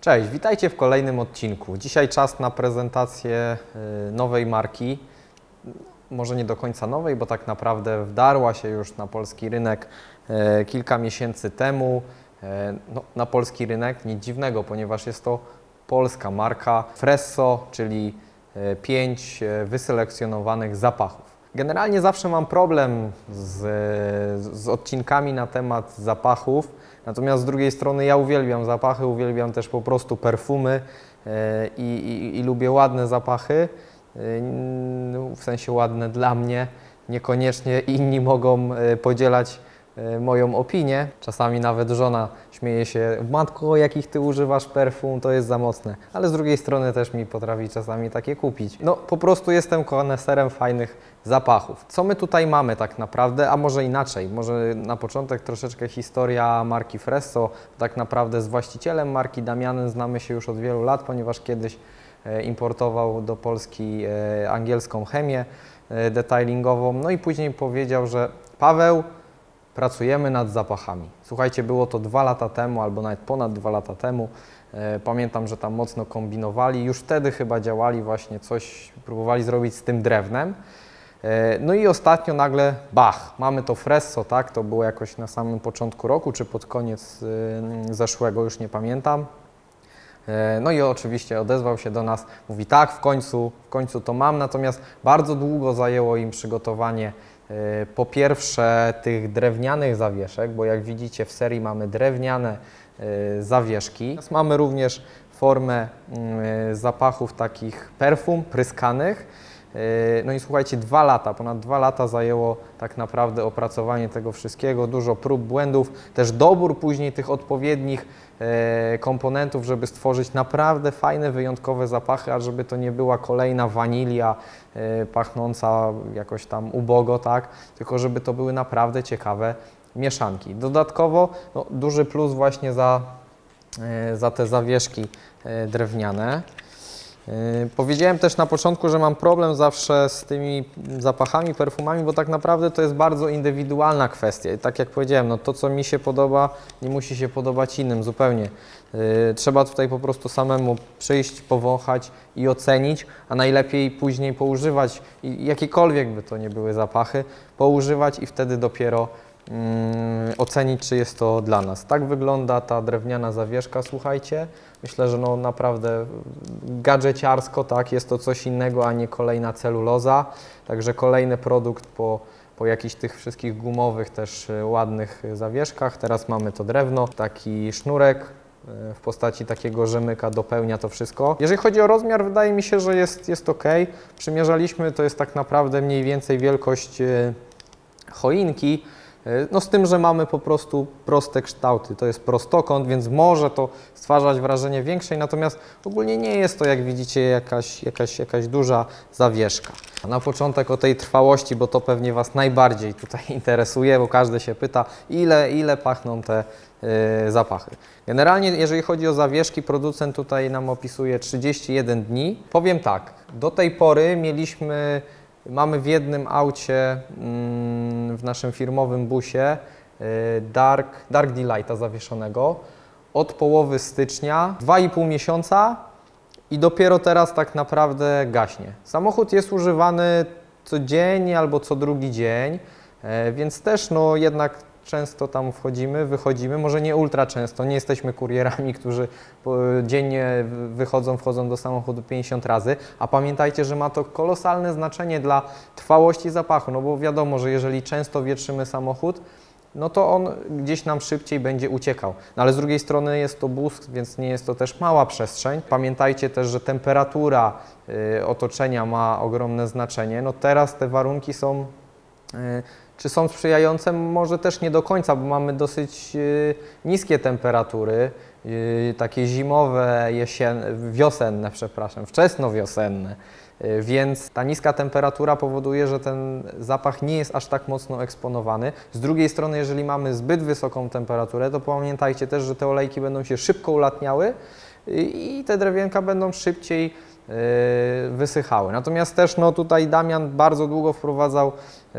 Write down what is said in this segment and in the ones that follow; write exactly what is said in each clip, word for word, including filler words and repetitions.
Cześć, witajcie w kolejnym odcinku. Dzisiaj czas na prezentację nowej marki. Może nie do końca nowej, bo tak naprawdę wdarła się już na polski rynek kilka miesięcy temu. No, na polski rynek, nic dziwnego, ponieważ jest to polska marka Fresso, czyli pięć wyselekcjonowanych zapachów. Generalnie zawsze mam problem z, z odcinkami na temat zapachów, natomiast z drugiej strony ja uwielbiam zapachy, uwielbiam też po prostu perfumy i, i, i lubię ładne zapachy, w sensie ładne dla mnie, niekoniecznie inni mogą podzielać moją opinię. Czasami nawet żona śmieje się: matko, jakich ty używasz perfum, to jest za mocne. Ale z drugiej strony też mi potrafi czasami takie kupić. No po prostu jestem koneserem fajnych zapachów. Co my tutaj mamy tak naprawdę, a może inaczej, może na początek troszeczkę historia marki Fresso. Tak naprawdę z właścicielem marki Damianem znamy się już od wielu lat, ponieważ kiedyś importował do Polski angielską chemię detailingową. No i później powiedział, że Paweł, pracujemy nad zapachami. Słuchajcie, było to dwa lata temu, albo nawet ponad dwa lata temu. Pamiętam, że tam mocno kombinowali. Już wtedy chyba działali właśnie coś, próbowali zrobić z tym drewnem. No i ostatnio nagle, bach, mamy to Fresso, tak? To było jakoś na samym początku roku, czy pod koniec zeszłego, już nie pamiętam. No i oczywiście odezwał się do nas, mówi: tak, w końcu, w końcu to mam, natomiast bardzo długo zajęło im przygotowanie po pierwsze tych drewnianych zawieszek, bo jak widzicie w serii mamy drewniane zawieszki. Mamy również formę zapachów takich perfum pryskanych. No i słuchajcie, dwa lata, ponad dwa lata zajęło tak naprawdę opracowanie tego wszystkiego, dużo prób, błędów, też dobór później tych odpowiednich komponentów, żeby stworzyć naprawdę fajne, wyjątkowe zapachy, a żeby to nie była kolejna wanilia pachnąca jakoś tam ubogo, tak? Tylko żeby to były naprawdę ciekawe mieszanki. Dodatkowo no, duży plus właśnie za, za te zawieszki drewniane. Yy, powiedziałem też na początku, że mam problem zawsze z tymi zapachami, perfumami, bo tak naprawdę to jest bardzo indywidualna kwestia. I tak jak powiedziałem, no to co mi się podoba, nie musi się podobać innym zupełnie. Yy, trzeba tutaj po prostu samemu przyjść, powąchać i ocenić, a najlepiej później poużywać, i jakiekolwiek by to nie były zapachy, poużywać i wtedy dopiero Hmm, ocenić, czy jest to dla nas. Tak wygląda ta drewniana zawieszka, słuchajcie. Myślę, że no naprawdę gadżeciarsko, tak, jest to coś innego, a nie kolejna celuloza. Także kolejny produkt po, po jakichś tych wszystkich gumowych też ładnych zawieszkach. Teraz mamy to drewno, taki sznurek w postaci takiego rzemyka dopełnia to wszystko. Jeżeli chodzi o rozmiar, wydaje mi się, że jest, jest ok. Przymierzaliśmy, to jest tak naprawdę mniej więcej wielkość choinki. No z tym, że mamy po prostu proste kształty, to jest prostokąt, więc może to stwarzać wrażenie większej, natomiast ogólnie nie jest to, jak widzicie, jakaś, jakaś, jakaś duża zawieszka. A na początek o tej trwałości, bo to pewnie Was najbardziej tutaj interesuje, bo każdy się pyta, ile, ile pachną te yy, zapachy. Generalnie, jeżeli chodzi o zawieszki, producent tutaj nam opisuje trzydzieści jeden dni. Powiem tak, do tej pory mieliśmy Mamy w jednym aucie, w naszym firmowym busie, Dark, Dark Delighta zawieszonego od połowy stycznia, dwa i pół miesiąca i dopiero teraz tak naprawdę gaśnie. Samochód jest używany codziennie albo co drugi dzień, więc też no jednak często tam wchodzimy, wychodzimy, może nie ultra często, nie jesteśmy kurierami, którzy dziennie wychodzą, wchodzą do samochodu pięćdziesiąt razy, a pamiętajcie, że ma to kolosalne znaczenie dla trwałości zapachu, no bo wiadomo, że jeżeli często wietrzymy samochód, no to on gdzieś nam szybciej będzie uciekał. No ale z drugiej strony jest to bus, więc nie jest to też mała przestrzeń. Pamiętajcie też, że temperatura y, otoczenia ma ogromne znaczenie. No teraz te warunki są y, Czy są sprzyjające? Może też nie do końca, bo mamy dosyć y, niskie temperatury, y, takie zimowe, jesienne, wiosenne, przepraszam, wczesnowiosenne, y, więc ta niska temperatura powoduje, że ten zapach nie jest aż tak mocno eksponowany. Z drugiej strony, jeżeli mamy zbyt wysoką temperaturę, to pamiętajcie też, że te olejki będą się szybko ulatniały y, i te drewienka będą szybciej wysychały. Natomiast też no, tutaj Damian bardzo długo wprowadzał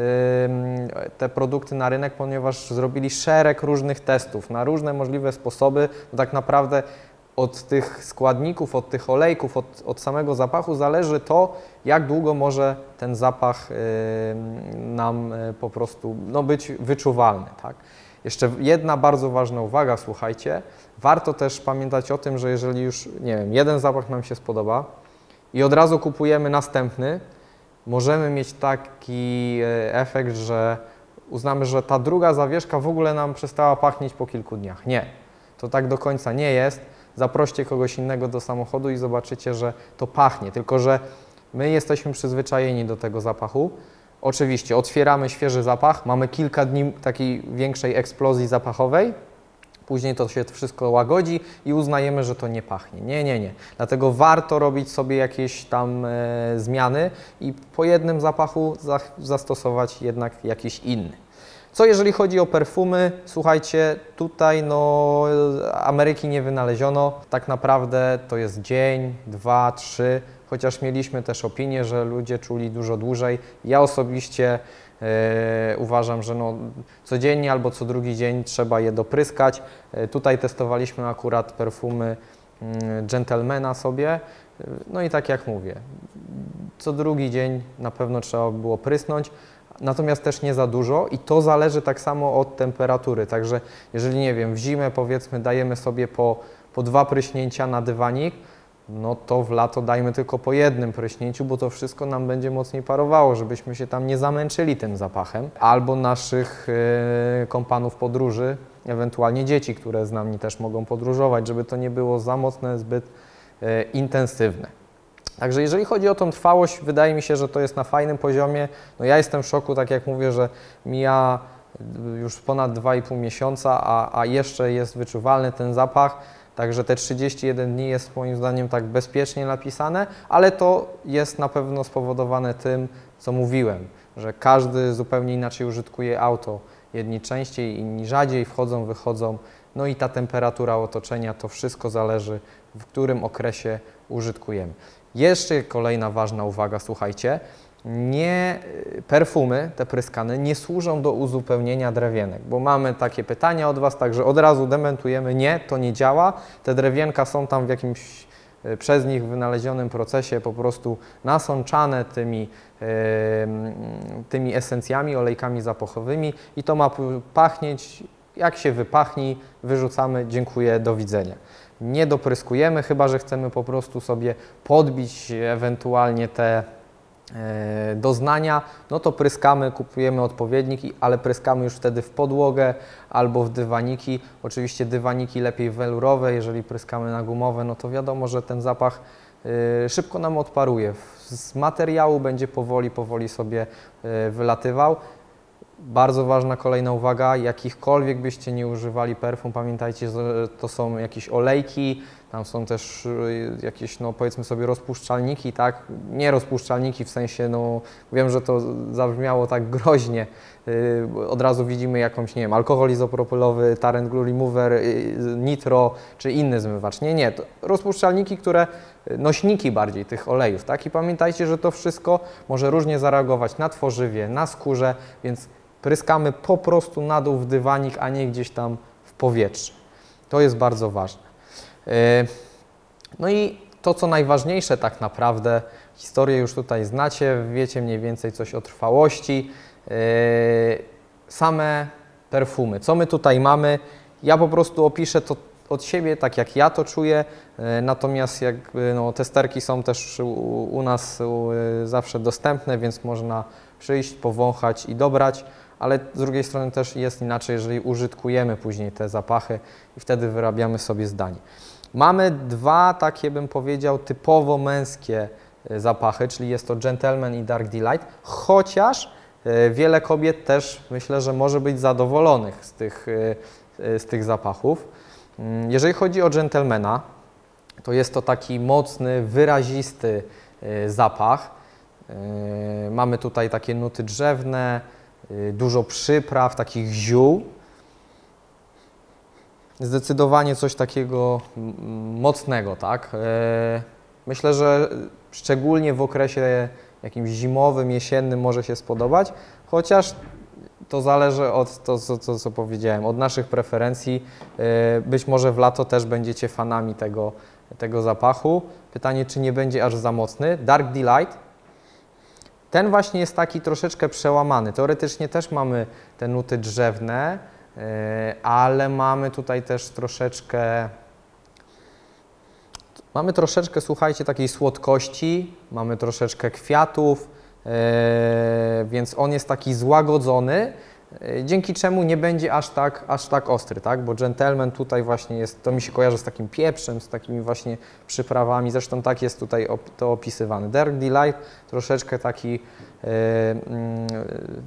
te produkty na rynek, ponieważ zrobili szereg różnych testów na różne możliwe sposoby. Bo tak naprawdę od tych składników, od tych olejków, od, od samego zapachu zależy to, jak długo może ten zapach y, nam y, po prostu no, być wyczuwalny. Tak? Jeszcze jedna bardzo ważna uwaga, słuchajcie, warto też pamiętać o tym, że jeżeli już, nie wiem, jeden zapach nam się spodoba i od razu kupujemy następny, możemy mieć taki efekt, że uznamy, że ta druga zawieszka w ogóle nam przestała pachnieć po kilku dniach. Nie, to tak do końca nie jest. Zaproście kogoś innego do samochodu i zobaczycie, że to pachnie, tylko że my jesteśmy przyzwyczajeni do tego zapachu. Oczywiście otwieramy świeży zapach, mamy kilka dni takiej większej eksplozji zapachowej, później to się wszystko łagodzi i uznajemy, że to nie pachnie. Nie, nie, nie. Dlatego warto robić sobie jakieś tam e, zmiany i po jednym zapachu za, zastosować jednak jakiś inny. Co jeżeli chodzi o perfumy? Słuchajcie, tutaj no, Ameryki nie wynaleziono. Tak naprawdę to jest dzień, dwa, trzy, chociaż mieliśmy też opinię, że ludzie czuli dużo dłużej. Ja osobiście e, uważam, że no, codziennie albo co drugi dzień trzeba je dopryskać. E, tutaj testowaliśmy akurat perfumy mm, Gentlemana sobie. No i tak jak mówię, co drugi dzień na pewno trzeba było prysnąć. Natomiast też nie za dużo i to zależy tak samo od temperatury, także jeżeli nie wiem, w zimę powiedzmy dajemy sobie po, po dwa pryśnięcia na dywanik, no to w lato dajmy tylko po jednym pryśnięciu, bo to wszystko nam będzie mocniej parowało, żebyśmy się tam nie zamęczyli tym zapachem. Albo naszych yy, kompanów podróży, ewentualnie dzieci, które z nami też mogą podróżować, żeby to nie było za mocne, zbyt yy, intensywne. Także jeżeli chodzi o tą trwałość, wydaje mi się, że to jest na fajnym poziomie. No ja jestem w szoku, tak jak mówię, że mija już ponad dwa i pół miesiąca, a, a jeszcze jest wyczuwalny ten zapach. Także te trzydzieści jeden dni jest moim zdaniem tak bezpiecznie napisane, ale to jest na pewno spowodowane tym, co mówiłem, że każdy zupełnie inaczej użytkuje auto. Jedni częściej, inni rzadziej, wchodzą, wychodzą. No i ta temperatura otoczenia, to wszystko zależy, w którym okresie użytkujemy. Jeszcze kolejna ważna uwaga, słuchajcie, nie, perfumy, te pryskane, nie służą do uzupełnienia drewienek, bo mamy takie pytania od Was, także od razu dementujemy, nie, to nie działa, te drewienka są tam w jakimś przez nich wynalezionym procesie po prostu nasączane tymi, yy, tymi esencjami, olejkami zapachowymi i to ma pachnieć, jak się wypachni, wyrzucamy, dziękuję, do widzenia. Nie dopryskujemy, chyba że chcemy po prostu sobie podbić ewentualnie te e, doznania, no to pryskamy, kupujemy odpowiednik, ale pryskamy już wtedy w podłogę albo w dywaniki. Oczywiście dywaniki lepiej welurowe, jeżeli pryskamy na gumowe, no to wiadomo, że ten zapach e, szybko nam odparuje. Z materiału będzie powoli, powoli sobie e, wylatywał. Bardzo ważna kolejna uwaga, jakichkolwiek byście nie używali perfum, pamiętajcie, że to są jakieś olejki, tam są też jakieś, no powiedzmy sobie, rozpuszczalniki, tak? Nie rozpuszczalniki w sensie, no wiem, że to zabrzmiało tak groźnie, yy, od razu widzimy jakąś, nie wiem, alkohol izopropylowy, Tarrant Glue Remover, yy, nitro czy inny zmywacz. Nie, nie, to rozpuszczalniki, które, nośniki bardziej tych olejów, tak? I pamiętajcie, że to wszystko może różnie zareagować na tworzywie, na skórze, więc pryskamy po prostu na dół w dywanik, a nie gdzieś tam w powietrze. To jest bardzo ważne. No i to, co najważniejsze tak naprawdę, historię już tutaj znacie, wiecie mniej więcej coś o trwałości. Same perfumy. Co my tutaj mamy? Ja po prostu opiszę to od siebie, tak jak ja to czuję, natomiast jakby no, testerki są też u, u nas u, zawsze dostępne, więc można przyjść, powąchać i dobrać, ale z drugiej strony też jest inaczej, jeżeli użytkujemy później te zapachy i wtedy wyrabiamy sobie zdanie. Mamy dwa takie, bym powiedział, typowo męskie zapachy, czyli jest to Gentleman i Dark Delight, chociaż wiele kobiet też myślę, że może być zadowolonych z tych, z tych zapachów. Jeżeli chodzi o Gentlemana, to jest to taki mocny, wyrazisty zapach. Mamy tutaj takie nuty drzewne, dużo przypraw, takich ziół. Zdecydowanie coś takiego mocnego, tak? Myślę, że szczególnie w okresie jakimś zimowym, jesiennym może się spodobać, chociaż to zależy od to, co, co, co powiedziałem, od naszych preferencji. Być może w lato też będziecie fanami tego, tego zapachu. Pytanie, czy nie będzie aż za mocny. Dark Delight. Ten właśnie jest taki troszeczkę przełamany. Teoretycznie też mamy te nuty drzewne, ale mamy tutaj też troszeczkę, mamy troszeczkę, słuchajcie, takiej słodkości, mamy troszeczkę kwiatów, więc on jest taki złagodzony, dzięki czemu nie będzie aż tak, aż tak ostry, tak? Bo Gentleman tutaj właśnie jest, to mi się kojarzy z takim pieprzem, z takimi właśnie przyprawami, zresztą tak jest tutaj op to opisywane. Dark Delight troszeczkę taki yy, yy,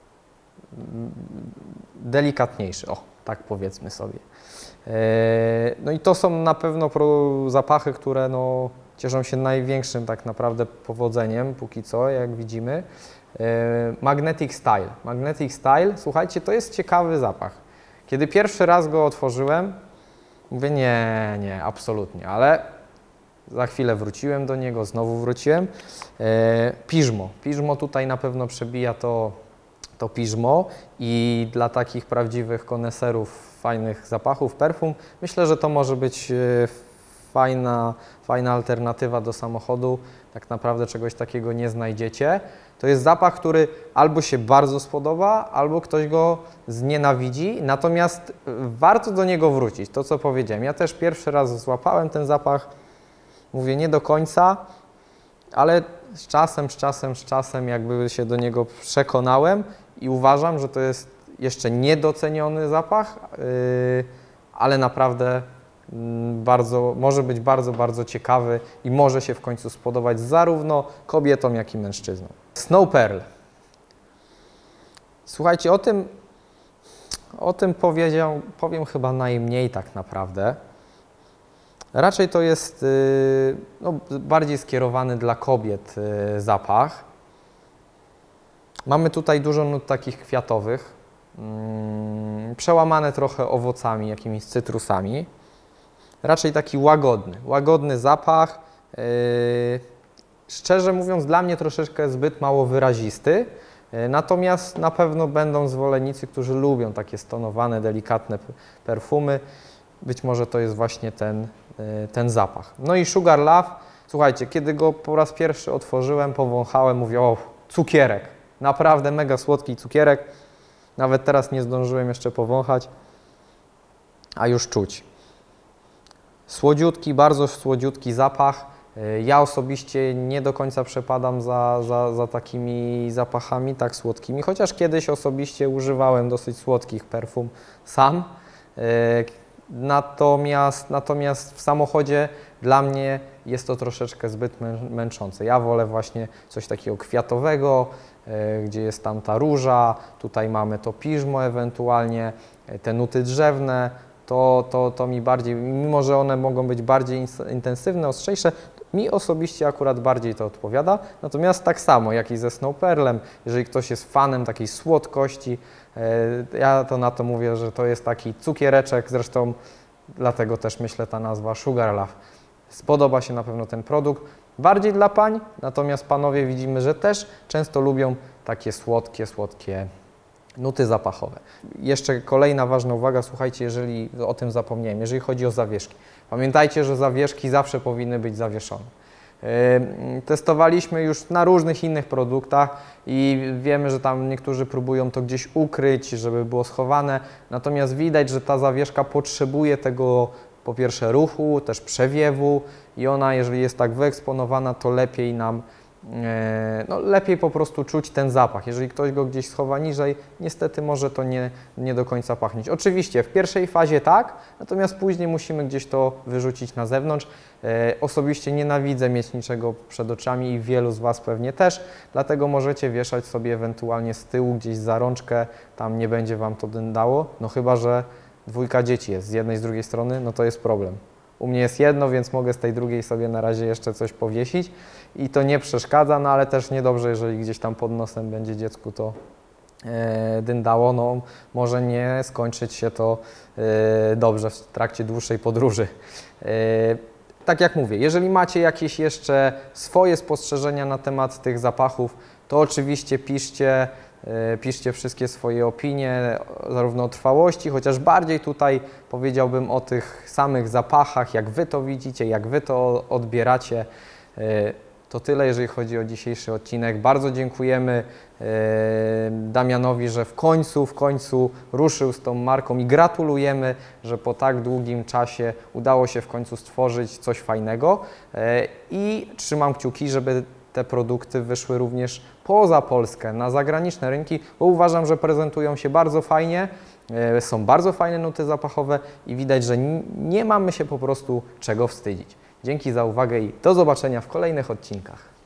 delikatniejszy, o, tak powiedzmy sobie. Yy, no i to są na pewno zapachy, które no, cieszą się największym tak naprawdę powodzeniem, póki co, jak widzimy. Magnetic Style. Magnetic Style, słuchajcie, to jest ciekawy zapach. Kiedy pierwszy raz go otworzyłem, mówię nie, nie, absolutnie, ale za chwilę wróciłem do niego, znowu wróciłem. Piżmo. Piżmo tutaj na pewno przebija to, to piżmo i dla takich prawdziwych koneserów fajnych zapachów, perfum, myślę, że to może być fajna, fajna alternatywa do samochodu. Tak naprawdę czegoś takiego nie znajdziecie. To jest zapach, który albo się bardzo spodoba, albo ktoś go znienawidzi, natomiast warto do niego wrócić, to co powiedziałem. Ja też pierwszy raz złapałem ten zapach, mówię nie do końca, ale z czasem, z czasem, z czasem jakby się do niego przekonałem i uważam, że to jest jeszcze niedoceniony zapach, yy, ale naprawdę bardzo, może być bardzo, bardzo ciekawy i może się w końcu spodobać zarówno kobietom, jak i mężczyznom. Snow Pearl. Słuchajcie, o tym, o tym powiedział, powiem chyba najmniej tak naprawdę. Raczej to jest yy, no, bardziej skierowany dla kobiet yy, zapach. Mamy tutaj dużo nut takich kwiatowych, yy, przełamane trochę owocami, jakimiś cytrusami. Raczej taki łagodny, łagodny zapach, yy, szczerze mówiąc dla mnie troszeczkę zbyt mało wyrazisty, yy, natomiast na pewno będą zwolennicy, którzy lubią takie stonowane, delikatne perfumy, być może to jest właśnie ten, yy, ten zapach. No i Sugar Love, słuchajcie, kiedy go po raz pierwszy otworzyłem, powąchałem, mówię o, cukierek, naprawdę mega słodki cukierek, nawet teraz nie zdążyłem jeszcze powąchać, a już czuć. Słodziutki, bardzo słodziutki zapach. Ja osobiście nie do końca przepadam za, za, za takimi zapachami tak słodkimi, chociaż kiedyś osobiście używałem dosyć słodkich perfum sam. Natomiast, natomiast w samochodzie dla mnie jest to troszeczkę zbyt mę męczące. Ja wolę właśnie coś takiego kwiatowego, gdzie jest tam ta róża, tutaj mamy to piżmo ewentualnie, te nuty drzewne. To, to, to mi bardziej, mimo że one mogą być bardziej intensywne, ostrzejsze, mi osobiście akurat bardziej to odpowiada. Natomiast tak samo, jak i ze Snow Pearlem, jeżeli ktoś jest fanem takiej słodkości, ja to na to mówię, że to jest taki cukiereczek, zresztą dlatego też myślę ta nazwa Sugar Love. Spodoba się na pewno ten produkt, bardziej dla pań, natomiast panowie widzimy, że też często lubią takie słodkie, słodkie nuty zapachowe. Jeszcze kolejna ważna uwaga, słuchajcie, jeżeli o tym zapomniałem, jeżeli chodzi o zawieszki. Pamiętajcie, że zawieszki zawsze powinny być zawieszone. Yy, testowaliśmy już na różnych innych produktach i wiemy, że tam niektórzy próbują to gdzieś ukryć, żeby było schowane, natomiast widać, że ta zawieszka potrzebuje tego po pierwsze ruchu, też przewiewu i ona, jeżeli jest tak wyeksponowana, to lepiej nam No, lepiej po prostu czuć ten zapach. Jeżeli ktoś go gdzieś schowa niżej, niestety może to nie, nie do końca pachnieć. Oczywiście w pierwszej fazie tak, natomiast później musimy gdzieś to wyrzucić na zewnątrz. E, osobiście nienawidzę mieć niczego przed oczami i wielu z Was pewnie też, dlatego możecie wieszać sobie ewentualnie z tyłu gdzieś za rączkę, tam nie będzie Wam to dyndało, no chyba że dwójka dzieci jest z jednej, z drugiej strony, no to jest problem. U mnie jest jedno, więc mogę z tej drugiej sobie na razie jeszcze coś powiesić i to nie przeszkadza, no ale też niedobrze, jeżeli gdzieś tam pod nosem będzie dziecku to e, dyndało, no może nie skończyć się to e, dobrze w trakcie dłuższej podróży. E, tak jak mówię, jeżeli macie jakieś jeszcze swoje spostrzeżenia na temat tych zapachów, to oczywiście piszcie, Piszcie wszystkie swoje opinie, zarówno o trwałości, chociaż bardziej tutaj powiedziałbym o tych samych zapachach, jak Wy to widzicie, jak Wy to odbieracie. To tyle, jeżeli chodzi o dzisiejszy odcinek. Bardzo dziękujemy Damianowi, że w końcu, w końcu ruszył z tą marką i gratulujemy, że po tak długim czasie udało się w końcu stworzyć coś fajnego i trzymam kciuki, żeby te produkty wyszły również poza Polskę, na zagraniczne rynki, bo uważam, że prezentują się bardzo fajnie, są bardzo fajne nuty zapachowe i widać, że nie mamy się po prostu czego wstydzić. Dzięki za uwagę i do zobaczenia w kolejnych odcinkach.